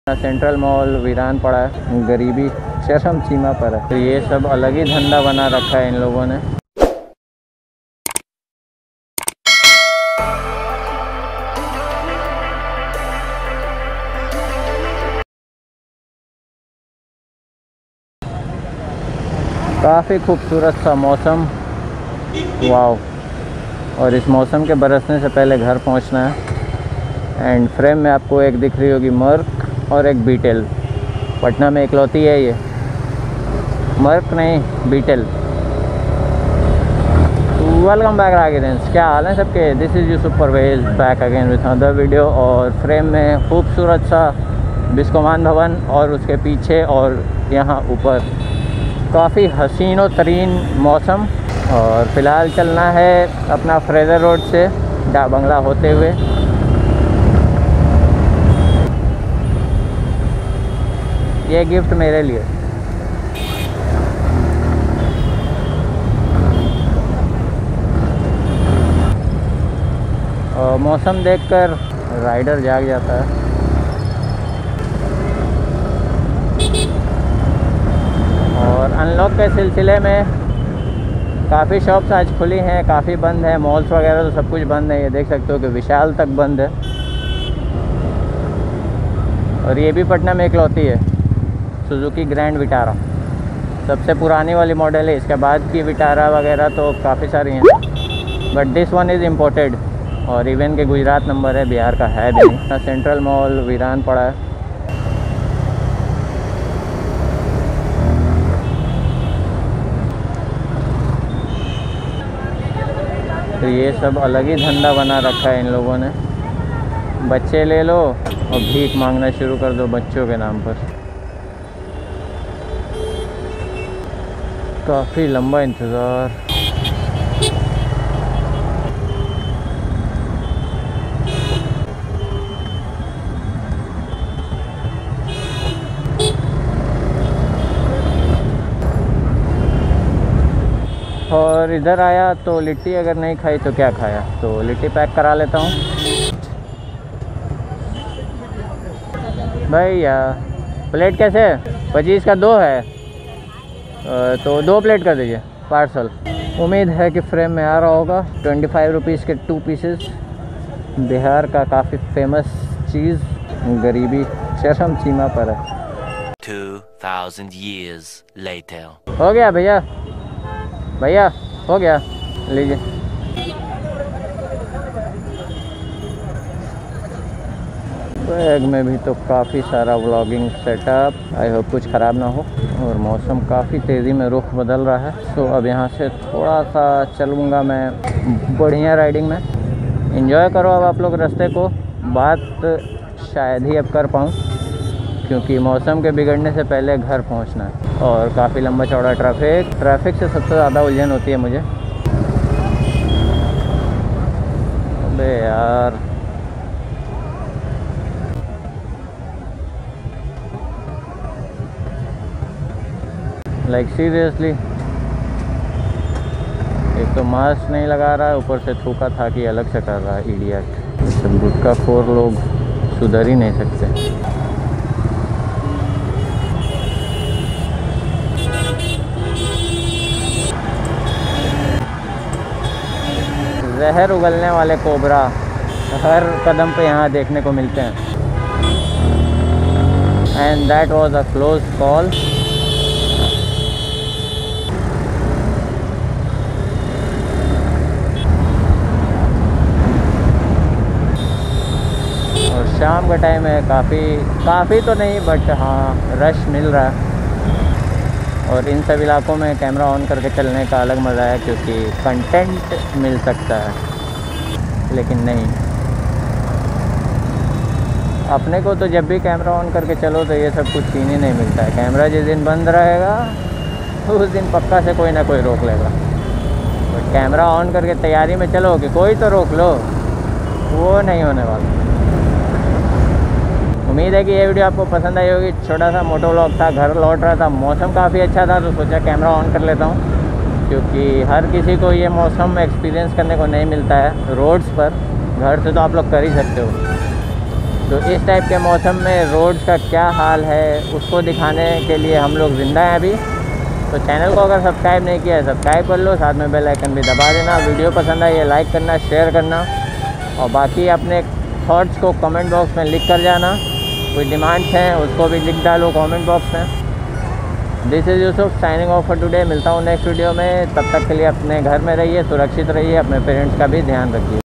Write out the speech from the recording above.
Central mall वीरान पड़ा है, गरीबी चरम सीमा पर है। तो ये सब अलग ही धंधा बना रखा है इन लोगों ने। काफ़ी खूबसूरत सा मौसम, वाव। और इस मौसम के बरसने से पहले घर पहुंचना है। एंड फ्रेम में आपको एक दिख रही होगी मर्क और एक बीटेल। पटना में इकलौती है ये, मर्क नहीं बीटेल। वेलकम बैक रागिरेंस, क्या हाल है सबके। This is Yusuf Parvez back again with another video. और फ्रेम में खूबसूरत सा बिस्कोमान भवन और उसके पीछे और यहाँ ऊपर काफ़ी हसीनो तरीन मौसम। और फ़िलहाल चलना है अपना फ्रेज़र रोड से डाक बंगला होते हुए। ये गिफ्ट मेरे लिए। और मौसम देखकर राइडर जाग जाता है। और अनलॉक के सिलसिले में काफ़ी शॉप्स आज खुली हैं, काफ़ी बंद हैं। मॉल्स वगैरह तो सब कुछ बंद है। ये देख सकते हो कि विशाल तक बंद है। और ये भी पटना में इकलौती है, सुजुकी ग्रैंड विटारा। सबसे पुरानी वाली मॉडल है। इसके बाद की विटारा वगैरह तो काफ़ी सारी हैं, but this one is imported. और इवन के गुजरात नंबर है, बिहार का है भी नहीं। सेंट्रल मॉल वीरान पड़ा है। तो ये सब अलग ही धंधा बना रखा है इन लोगों ने। बच्चे ले लो और भीख मांगना शुरू कर दो बच्चों के नाम पर। काफ़ी लंबा इंतज़ार। और इधर आया तो लिट्टी अगर नहीं खाई तो क्या खाया, तो लिट्टी पैक करा लेता हूँ। भैया प्लेट कैसे है? 25 का 2 है, तो 2 प्लेट कर दीजिए पार्सल। उम्मीद है कि फ्रेम में आ रहा होगा। 25 रुपीज़ के 2 पीसेस। बिहार का काफ़ी फेमस चीज़, गरीबी चरम सीमा पर है। 2000 years later। हो गया भैया, भैया हो गया, लीजिए। बैग में भी तो काफ़ी सारा व्लॉगिंग सेटअप। आई होप कुछ ख़राब ना हो। और मौसम काफ़ी तेज़ी में रुख बदल रहा है। तो अब यहाँ से थोड़ा सा चलूँगा मैं बढ़िया राइडिंग में। एंजॉय करो अब आप लोग रास्ते को। बात शायद ही अब कर पाऊँ, क्योंकि मौसम के बिगड़ने से पहले घर पहुंचना है। और काफ़ी लंबा चौड़ा ट्रैफिक से सबसे ज़्यादा उलझन होती है मुझे। अबे यार, लाइक सीरियसली। एक तो मास्क नहीं लगा रहा है, ऊपर से थूका था कि अलग से कर रहा है, इडियट। सब गुटखा खोर लोग सुधर ही नहीं सकते। जहर उगलने वाले कोबरा हर कदम पे यहाँ देखने को मिलते हैं। And that was a close call. और शाम का टाइम है, काफ़ी तो नहीं बट हाँ रश मिल रहा है। और इन सब इलाकों में कैमरा ऑन करके चलने का अलग मज़ा है, क्योंकि कंटेंट मिल सकता है। लेकिन नहीं, अपने को तो जब भी कैमरा ऑन करके चलो तो ये सब कुछ सीन ही नहीं मिलता है। कैमरा जिस दिन बंद रहेगा तो उस दिन पक्का से कोई ना कोई रोक लेगा। बट कैमरा ऑन करके तैयारी में चलो कि कोई तो रोक लो, वो नहीं होने वाला। उम्मीद है कि ये वीडियो आपको पसंद आई होगी। छोटा सा मोटो व्लॉग था, घर लौट रहा था, मौसम काफ़ी अच्छा था तो सोचा कैमरा ऑन कर लेता हूँ, क्योंकि हर किसी को ये मौसम एक्सपीरियंस करने को नहीं मिलता है रोड्स पर। घर से तो आप लोग कर ही सकते हो। तो इस टाइप के मौसम में रोड का क्या हाल है उसको दिखाने के लिए हम लोग ज़िंदा हैं अभी। तो चैनल को अगर सब्सक्राइब नहीं किया है सब्सक्राइब कर लो, साथ में बेल आइकन भी दबा देना। वीडियो पसंद आई है लाइक करना, शेयर करना, और बाकी अपने थॉट्स को कमेंट बॉक्स में लिख कर जाना। कोई डिमांड्स हैं उसको भी लिख डालो कमेंट बॉक्स में। This is Yusuf signing off for today. मिलता हूँ नेक्स्ट वीडियो में, तब तक के लिए अपने घर में रहिए, सुरक्षित रहिए, अपने पेरेंट्स का भी ध्यान रखिए।